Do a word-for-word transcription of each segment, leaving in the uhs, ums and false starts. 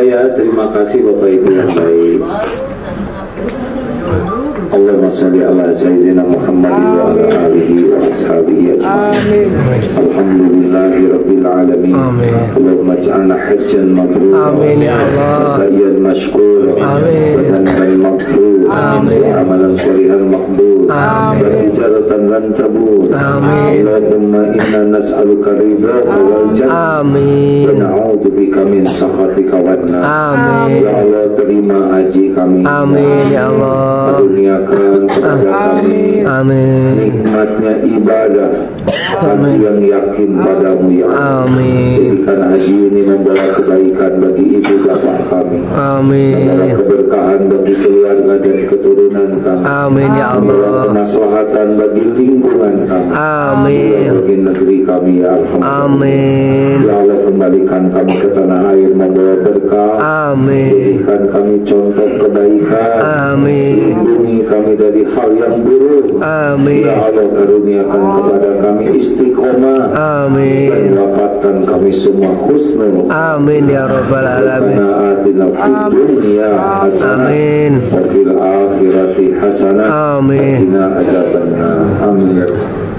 saya terima kasih Bapak Ibu yang baik. Allahumma sholli ala sayyidina Muhammad wa ala alihi wa ashabihi ajma'in. Alhamdulillahi rabbil alamin. Allahumma ij'alna hajjan mabrura. Amin ya Allah. Sa'yan mashkura. Amin. Wa dhanban maghfura. Amin. Wa amalan shalihan maqbul. Amin. Wa tijaratan lan tabur. Amin. Allahumma inna nas'aluka ridhaka wal jannah. Amin. Wa na'udzubika min sakhatika wan nar. Amin. Ya Allah, terima haji kami. Amin ya Allah. Dunia kepada kami. Amin. Nikmatnya ibadah kami yang yakin padamu ya Allah. Amin. Jadikan haji ini membawa kebaikan bagi ibu bapak kami. Amin. Membawa keberkahan bagi keluarga dan keturunan kami. Amin ya Allah. Membawa kemaslahatan bagi lingkungan kami. Amin. Bagi negeri kami ya Alhamdulillah. Amin. Ya Allah, kembalikan kami ke tanah air membawa berkah. Amin. Jadikan kami contoh kebaikan. Amin. Lindungi kami dari hal yang buruk. Amin. Ya Allah, karuniakan kepada kami istiqomah. Amin. Dan wafatkan kami semua husnul. Amin ya rabbal alamin. Atina fid dunya hasanah. Amin. Wa fil akhirati hasanah. Amin. Qina adzabannar. Amin.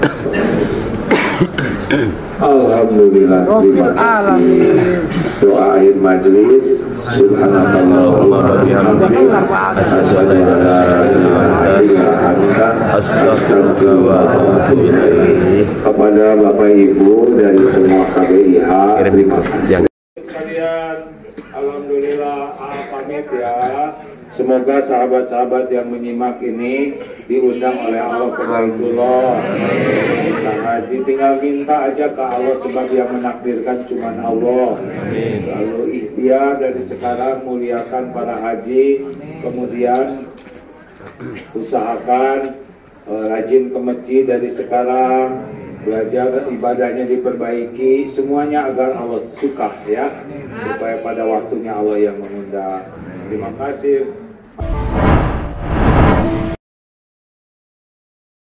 Alhamdulillah. Terima kasih. Doa akhir majelis. Subhanallah wa bihamdika asyhadu an la ilaha illa anta astaghfiruka wa atubu ilaik. Kepada Bapak Ibu dari semua K B I H, terima kasih sekalian. Alhamdulillah, pamit ya. Semoga sahabat-sahabat yang menyimak ini diundang oleh Allah ke Baitullah. Bisa haji, tinggal minta aja ke Allah sebab yang menakdirkan cuma Allah. Lalu ikhtiar dari sekarang muliakan para haji, kemudian usahakan uh, rajin ke masjid dari sekarang, belajar ibadahnya diperbaiki, semuanya agar Allah suka ya, supaya pada waktunya Allah yang mengundang. Terima kasih.